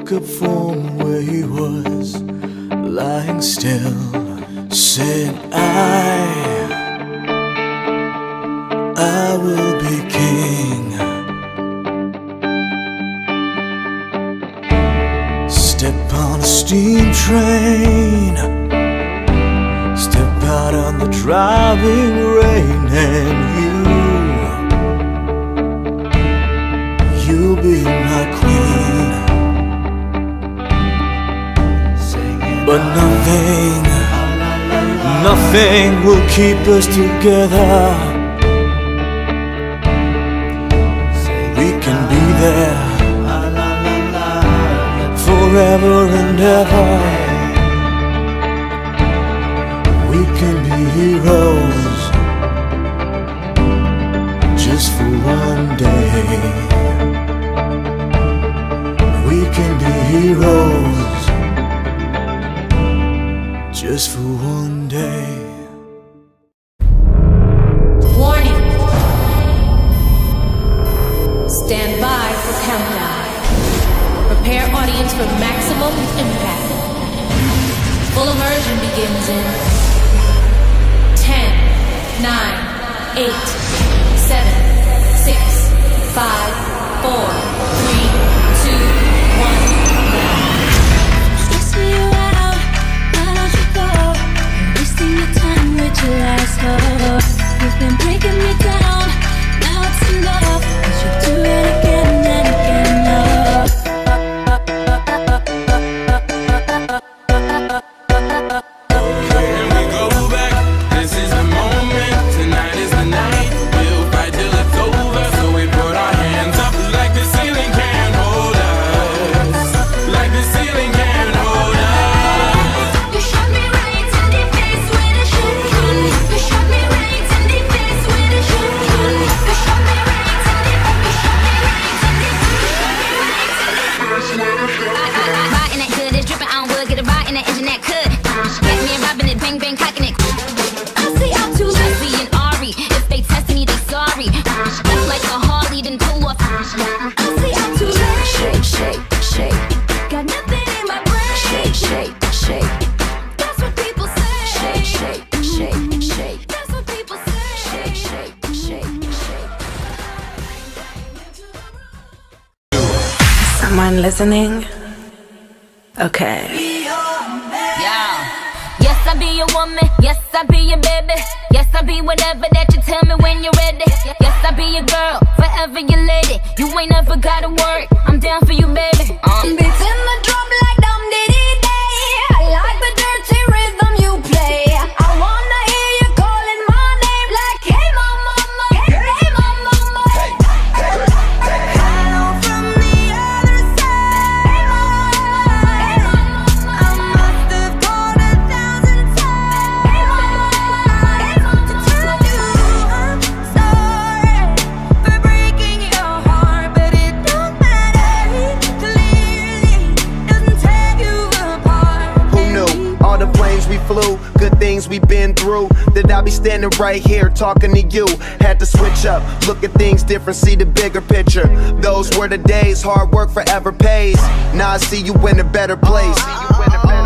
woke up from where he was lying still. Said I will be king. Step on a steam train, step out on the driving rain, and you'll be my queen. But nothing will keep us together. We can be there forever and ever. We can be heroes just for one day. We can be heroes just for one day. Warning! Stand by for countdown. Prepare audience for maximum impact. Full immersion begins in 10, 9, 8, 7, 6, 5, 4, 3, 2, 1, now. Stressing you out, why don't you go? You're wasting your time with your last love. You've been breaking me down, now it's enough. You should do it again and again, love. Can we go back? This is the moment. Tonight is the night. We'll fight till it's over. So we put our hands up like the ceiling can't hold us. Like the ceiling can't hold us. You shot me right in the face with a shotgun. You shot me right in the face with a shotgun. You shot me right in the Riding that good, it's dripping on wood. Get a ride in that engine that could. Get me and robbing it, bang bang cocking it. I see I'm too late. Jesse and Ari, if they testing me, they sorry. Left like a Harley, then pull off. I see I'm too late. Shake, shake, shake, Got nothing in my brain. shake, shake, shake, That's what people say. shake, shake, shake, shake, That's what people say. shake, shake, shake, shake. Someone listening? Okay. Yeah. Yes, I be your woman. Yes, I be your baby. Yes, I be whatever that you tell me when you're ready. Yes, I be your girl, forever your lady. You ain't never gotta worry. I'm down for you, baby. Beating the drum like dum diddy day. I like the dirty rhythm you play. I wanna hear you calling my name like, hey mama, hey mama. Hello from the other side. Hey mama, I must have called 1,000 times. Hey mama, to tell you I'm sorry for breaking your heart, but it don't matter. Clearly doesn't tear you apart. Who knew? All the planes we flew, good things we've been through, that I'll be standing right here talking to you. Had to switch up, look at things different, see the bigger picture. Those were the days, hard work forever pays. Now I see you in a better place.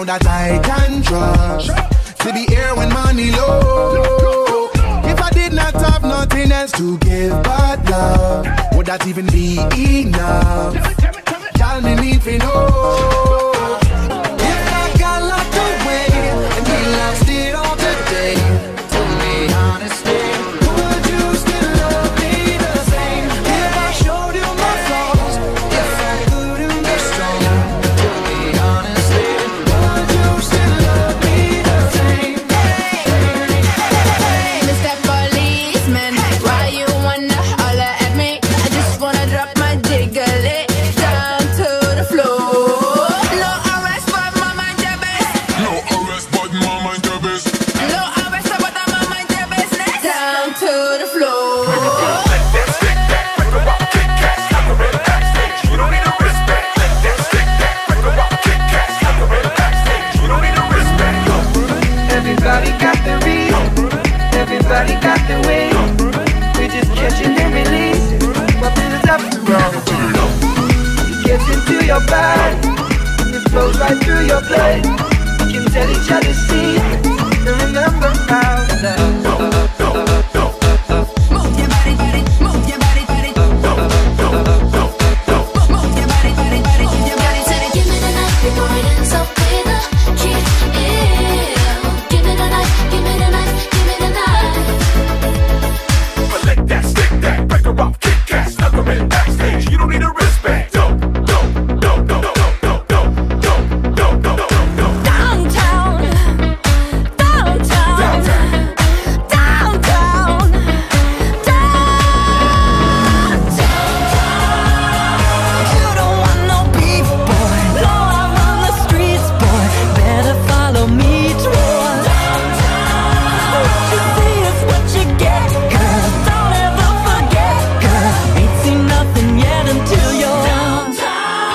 that I can trust. To be here when money low. If I did not have nothing else to give but love, would that even be enough? Y'all me need to know. If I got locked away and we lost it all today, tell me honestly, would you still love me the same? If I showed you my flaws, if I couldn't be strong, tell me honestly, would you still love me the same? Mr. Policeman, why you wanna holler at me? I just wanna drop my jiggle down to the floor. No arrest, but my mind your best. No arrest, but my mind your best. No arrest, but my mind your business. Down to the floor. Let that stick that, break a rock, kick cats, like a red backstage. You don't need a wristband. Let that stick that, break a rock, kick cats, like a red backstage. You don't need a wristband. Everybody got the beat, everybody got the way. We just catch it and release it. What is up to wrong? It gets into your body, it flows right through your blood. We can tell each other secrets and remember how to love. Move your body, body, move your body, body. Move your body, body, body, move your body to the. Give me the night before it ends up with a kill. Give me the night, give me the night, give me the night. But let that stick that, break a rock, kick cats, like a red backstage. You don't need a wristband. Downtown, downtown, downtown, downtown. You don't want no beef, boy. No, I run the streets, boy. Better follow me toward downtown. What you see is what you get, girl. Don't ever forget, girl. Ain't seen nothing yet until you're downtown.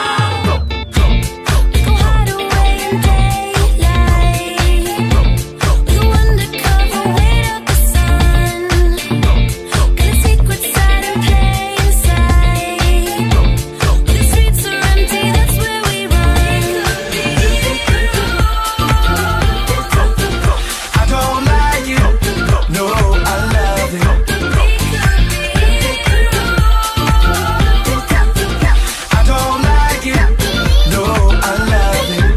We go hide away in daylight. We go undercover, wait up the sun. Got a secret side and plain sight. When the streets are empty, that's where we run. I don't like it, no, I love it. I don't like it, no, I love it.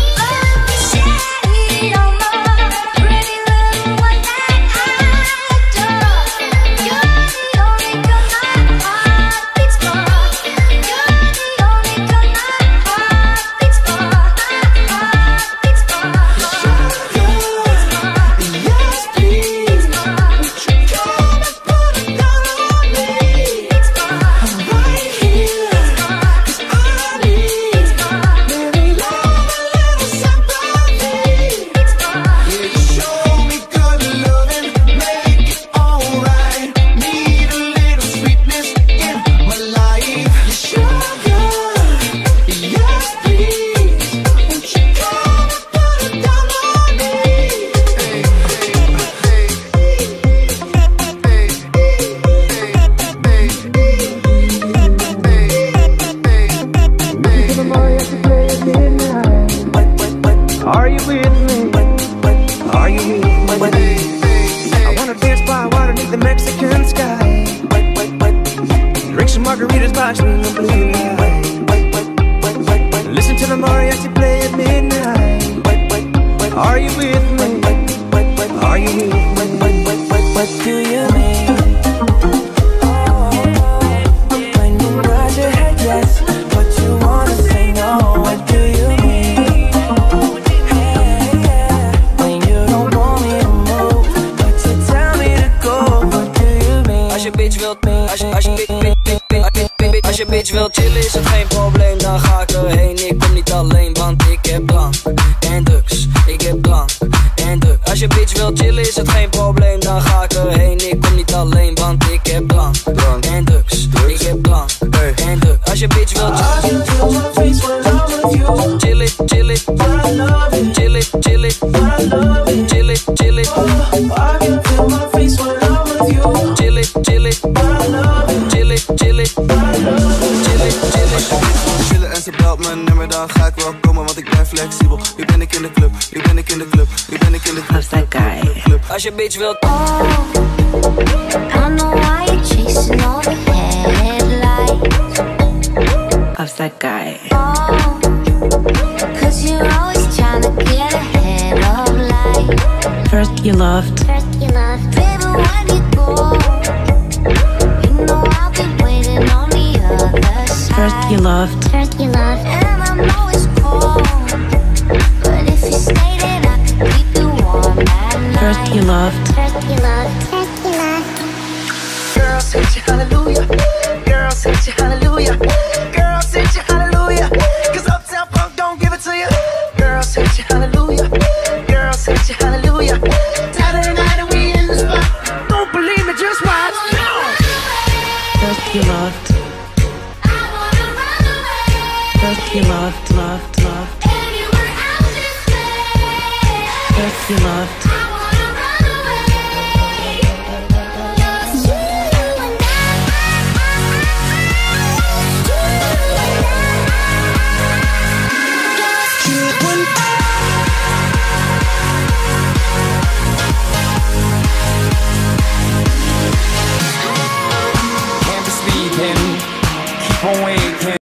Shade on my pretty little one that I adore. You're the only girl my heart beats for. You're the only girl my heart beats for. My heart beats for. Yes, please, won't you come and put it down on me? I'm right here, 'cause I need maybe love, a little sympathy. Yeah, you show me good loving, make it alright. Need a little sweetness in my life. You sugar, yes, please, won't you come and put it down on me? Are you with me? Are you with me? I wanna dance by water beneath the Mexican sky. Drink some margaritas by swing of blue light. Listen to the mariachi play at midnight. Are you with me? Are you with me? What do you mean? When you nod your head yes, but you wanna say no. What do you mean? When you don't want me to move, but you tell me to go. What do you mean? Als je bitch wilt, als je bitch wilt chillen is het geen probleem, dan ga ik erheen. Ik kom niet alleen, want ik heb drank en drugs. Ik heb drank en drugs. Als je bitch wilt chillen is het geen probleem, dan ga ik erheen. Ik kom niet alleen, want ik heb drank en drugs. Ik heb drank en drugs. Als je bitch wilt chillen, chillen, chillen, chillen, chillen, chillen, chillen. Chillen, chillen, chillen, chillen, chillen, chillen. mensen belt mijn nummer, dan ga ik wel komen, want ik ben flexibel. Nu ben ik in de club, nu ben ik in de club, nu ben ik in de club. How's that guy? Als je bitch wilt. I know why you're chasing all the headlights. How's that guy? Oh, 'cause you're always trying to get ahead of life. First you loved, Baby, when you go, you know I'll be waiting on the other side. first you loved, And I know it's cold, but if you stay, then I can keep you warm at night. first you loved. Girls hit you hallelujah. Girls hit you hallelujah. Girls hit you hallelujah. 'Cause Uptown Funk don't give it to you. Girls hit you hallelujah. Girls hit you hallelujah. Saturday night and we in the spot. Don't believe me, just watch. First you loved, first you loved, loved, loved. First you loved. Can't be sleeping, keep on waking.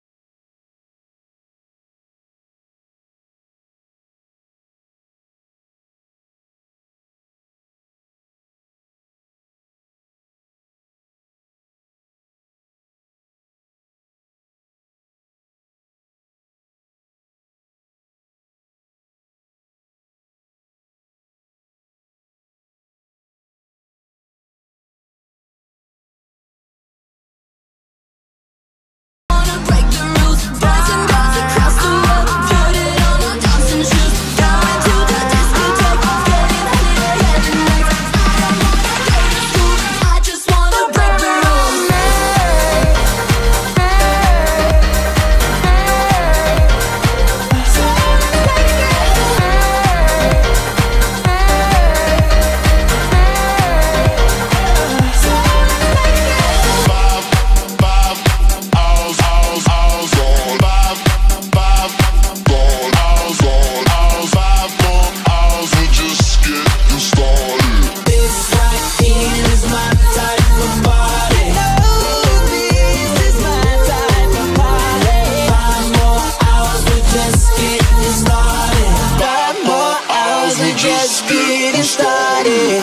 Just getting started.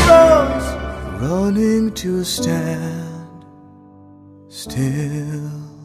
To stand still.